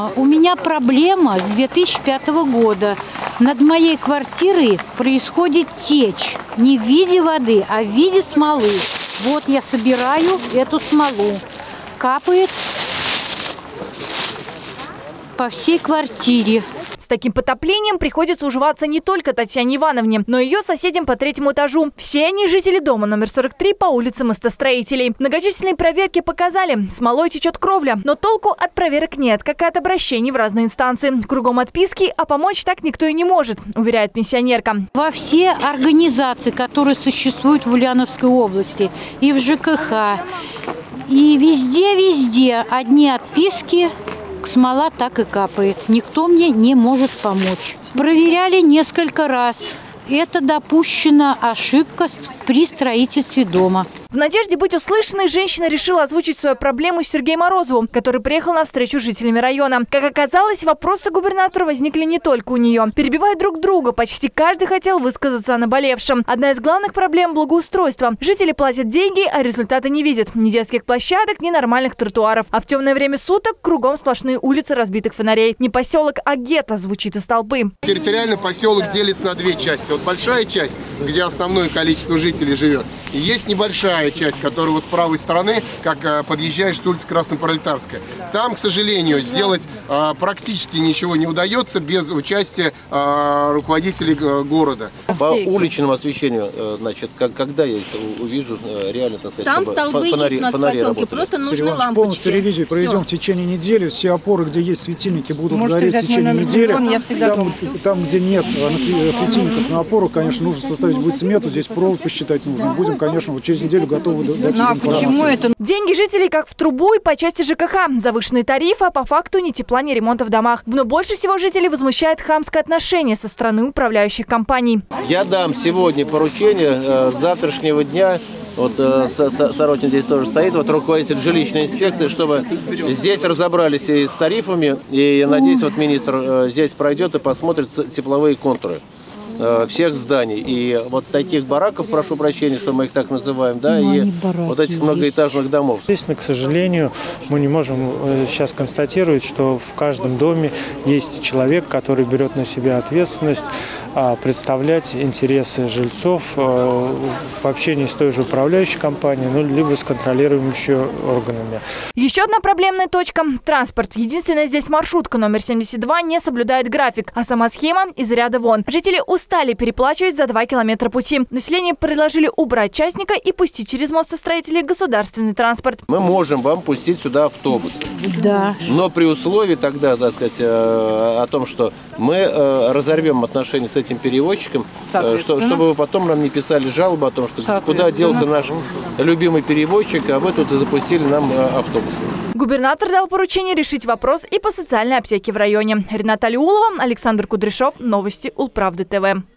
У меня проблема с 2005 года. Над моей квартирой происходит течь. Не в виде воды, а в виде смолы. Вот я собираю эту смолу. Капает по всей квартире. С таким потоплением приходится уживаться не только Татьяне Ивановне, но и ее соседям по третьему этажу. Все они жители дома номер 43 по улице Мостостроителей. Многочисленные проверки показали, смолой течет кровля, но толку от проверок нет, как и от обращений в разные инстанции. Кругом отписки, а помочь так никто и не может, уверяет пенсионерка. Во все организации, которые существуют в Ульяновской области, и в ЖКХ, и везде одни отписки. Смола так и капает. Никто мне не может помочь. Проверяли несколько раз. Это допущена ошибка при строительстве дома. В надежде быть услышанной, женщина решила озвучить свою проблему Сергею Морозову, который приехал на встречу с жителями района. Как оказалось, вопросы губернатору возникли не только у нее. Перебивая друг друга, почти каждый хотел высказаться о наболевшем. Одна из главных проблем – благоустройство. Жители платят деньги, а результаты не видят. Ни детских площадок, ни нормальных тротуаров. А в темное время суток кругом сплошные улицы разбитых фонарей. Не поселок, а гетто звучит из толпы. Территориально поселок делится на две части. Вот большая часть, где основное количество жителей живет, и есть небольшая часть, которая вот с правой стороны, как подъезжаешь с улицы Краснопролетарская. Там, к сожалению, сделать практически ничего не удается без участия руководителей города. По уличному освещению, значит, когда я увижу реально, так сказать, там столбы есть у нас в поселке, просто нужны лампочки. Полностью ревизию проведем в течение недели. Все опоры, где есть светильники, будут гореть в течение недели. Там, где нет светильников на опору, конечно, нужно составить будет смету, здесь провод посчитать нужно. Будем, конечно, вот через неделю готовы дать информацию. Деньги жителей как в трубу и по части ЖКХ. Завышенные тарифы, а по факту ни тепла, ни ремонта в домах. Но больше всего жителей возмущает хамское отношение со стороны управляющих компаний. Я дам сегодня поручение с завтрашнего дня. Вот Соротин здесь тоже стоит, вот руководитель жилищной инспекции, чтобы здесь разобрались и с тарифами. И я надеюсь, вот министр здесь пройдет и посмотрит тепловые контуры всех зданий. И вот таких бараков, прошу прощения, что мы их так называем, да, и вот этих многоэтажных домов. Естественно, к сожалению, мы не можем сейчас констатировать, что в каждом доме есть человек, который берет на себя ответственность представлять интересы жильцов в общении с той же управляющей компанией, ну, либо с контролирующими органами. Еще одна проблемная точка – транспорт. Единственная здесь маршрутка номер 72 не соблюдает график, а сама схема из ряда вон. Жители устали переплачивать за 2 километра пути. Население предложили убрать частника и пустить через Мостостроителей государственный транспорт. Мы можем вам пустить сюда автобусы. Да. Но при условии тогда, так сказать, о том, что мы разорвем отношения с этим перевозчиком, чтобы вы потом нам не писали жалобы о том, что куда делся наш любимый перевозчик, а вы тут и запустили нам автобусы. Губернатор дал поручение решить вопрос и по социальной аптеке в районе. Рената Алиулова, Александр Кудряшов. Новости Улправды ТВ.